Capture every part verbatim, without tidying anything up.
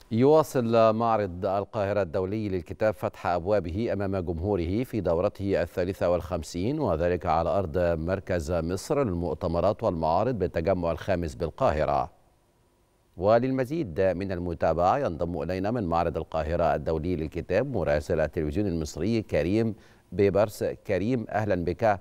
يواصل معرض القاهرة الدولي للكتاب فتح أبوابه أمام جمهوره في دورته الثالثة والخمسين، وذلك على أرض مركز مصر للمؤتمرات والمعارض بالتجمع الخامس بالقاهرة. وللمزيد من المتابعة ينضم إلينا من معرض القاهرة الدولي للكتاب مراسل التلفزيون المصري كريم بيبرس. كريم، أهلا بك.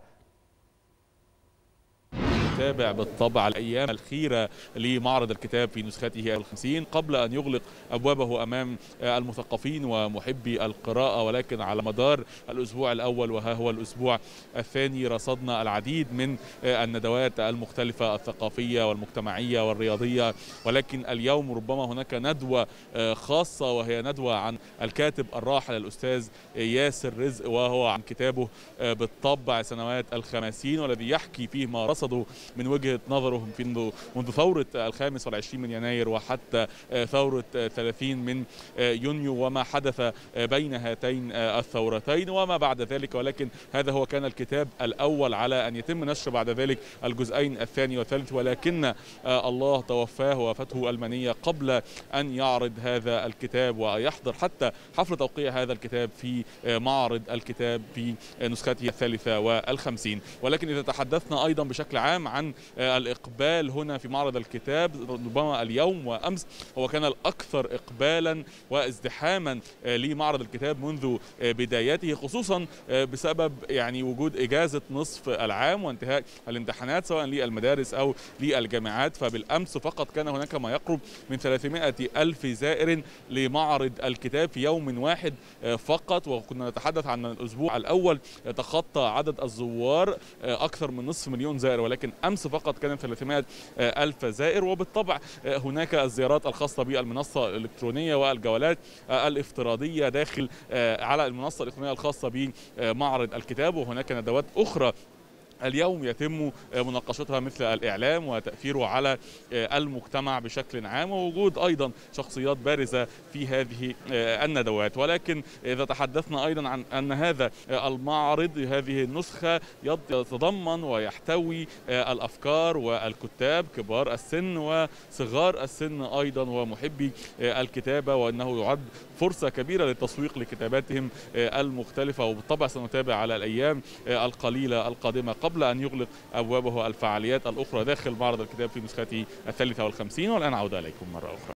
تابع بالطبع الأيام الأخيرة لمعرض الكتاب في نسخته الخمسين قبل أن يغلق أبوابه أمام المثقفين ومحبي القراءة، ولكن على مدار الأسبوع الأول وها هو الأسبوع الثاني رصدنا العديد من الندوات المختلفة الثقافية والمجتمعية والرياضية، ولكن اليوم ربما هناك ندوة خاصة وهي ندوة عن الكاتب الراحل الأستاذ ياسر رزق، وهو عن كتابه بالطبع سنوات الخمسين، والذي يحكي فيه ما رصده من وجهة نظرهم في منذ ثورة الخامس والعشرين من يناير وحتى ثورة ثلاثين من يونيو وما حدث بين هاتين الثورتين وما بعد ذلك. ولكن هذا هو كان الكتاب الأول على أن يتم نشر بعد ذلك الجزئين الثاني والثالث، ولكن الله توفاه ووافته المنية قبل أن يعرض هذا الكتاب ويحضر حتى حفل توقيع هذا الكتاب في معرض الكتاب في نسخته الثالثة والخمسين. ولكن إذا تحدثنا أيضا بشكل عام عن الإقبال هنا في معرض الكتاب، ربما اليوم وأمس هو كان الأكثر إقبالا وازدحاما لمعرض الكتاب منذ بدايته، خصوصا بسبب يعني وجود إجازة نصف العام وانتهاء الامتحانات سواء للمدارس أو للجامعات. فبالأمس فقط كان هناك ما يقرب من ثلاثمائة ألف زائر لمعرض الكتاب في يوم واحد فقط، وكنا نتحدث عن الأسبوع الأول تخطى عدد الزوار أكثر من نصف مليون زائر، ولكن أمس فقط كان ثلاثمائة ألف زائر. وبالطبع هناك الزيارات الخاصة بالمنصة الإلكترونية والجولات الافتراضية داخل على المنصة الإلكترونية الخاصة بمعرض الكتاب، وهناك ندوات أخرى اليوم يتم مناقشتها مثل الإعلام وتأثيره على المجتمع بشكل عام، ووجود أيضا شخصيات بارزة في هذه الندوات. ولكن إذا تحدثنا أيضا عن أن هذا المعرض هذه النسخة يتضمن ويحتوي الأفكار والكتاب كبار السن وصغار السن أيضا ومحبي الكتابة، وأنه يعد فرصة كبيرة للتسويق لكتاباتهم المختلفة. وبالطبع سنتابع على الأيام القليلة القادمة قبل أن يغلق أبوابه الفعاليات الأخرى داخل معرض الكتاب في نسخته الثالثة والخمسين. والآن عودة إليكم مرة أخرى.